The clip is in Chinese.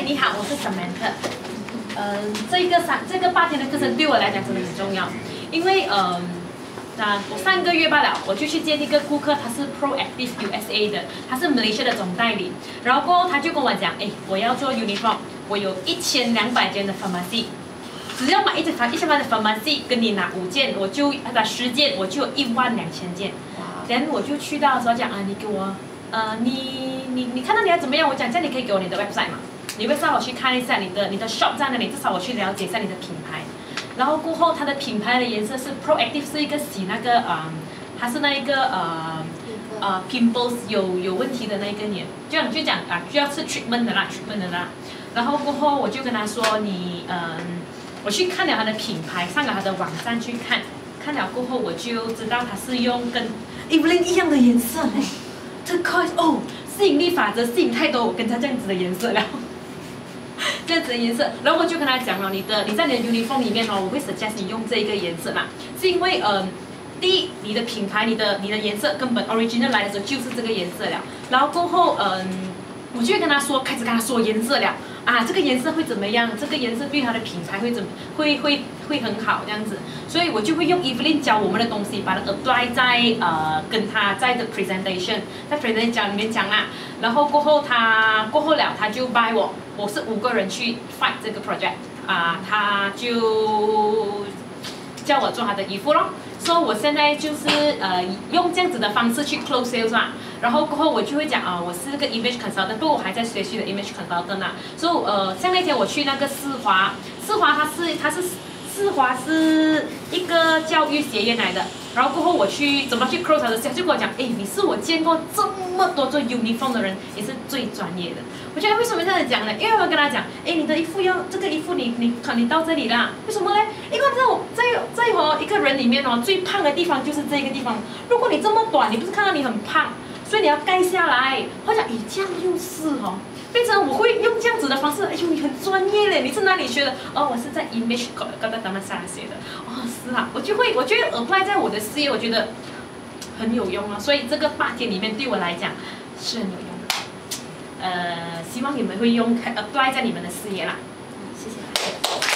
你好，我是 Samantha。这个8天的课程对我来讲真的很重要，因为我上个月罢了，我就去见一个顾客，他是 Proactive USA 的，他是 Malaysia 的总代理。然后过后他就跟我讲，我要做 uniform， 我有1200间的 pharmacy， 只要买1000间的 pharmacy， 跟你拿5件，我就拿10件，我就有12000件。然后我就去到的时候讲你给我，你看到你要怎么样？我讲这样你可以给我你的 website 嘛？你 website 我去看一下你的 shop 在哪里，至少我去了解一下你的品牌。然后过后它的品牌的颜色是 Proactive， 是一个洗那个它是那一个pimples 有问题的那个脸，就讲需要吃 treatment 的啦。然后过后我就跟他说我去看了他的品牌，上了他的网站去看了过后我就知道他是用跟 Evelyn 一样的颜色嘞。这吸引力法则吸引太多我跟他这样子的颜色了。这样子的颜色，然后我就跟他讲了，你在你的 uniform 里面我会 suggest 你用这一个颜色啦，是因为第一，你的品牌，你的颜色根本 original 来的时候就是这个颜色了，然后过后我就会开始跟他说颜色了这个颜色会怎么样？这个颜色对他的品牌会很好这样子，所以我就会用 Evelyn 教我们的东西，把它 apply 在跟他在的 presentation， 在 presentation 里面讲啦，然后过后他就 buy 我是5个人去 fight 这个 project 他就叫我做他的衣服咯。所以我现在就是用这样子的方式去 close sales 啦，然后过后我就会讲我是个 image consultant， 不过我还在学习的 image consultant 啦。所以像那天我去那个世华世华是一个教育学院来的，然后过后我去怎么去 close 他的 sales， 就跟我讲，你是我见过这么多做 uniform 的人，也是最专业的。我觉得为什么这样讲呢？因为我跟他讲，你的衣服这个衣服你到这里啦，为什么呢？因为在一个人里面最胖的地方就是这个地方。如果你这么短，你不是看到你很胖，所以你要盖下来。我讲，这样又是变成我会用这样子的方式。你很专业嘞，你是哪里学的？我是在 image 跟他们上学的。是啊，我觉得 apply 在我的事业，我觉得很有用所以这个8天里面对我来讲是很有用的。希望你们会apply 在你们的事业啦。谢谢。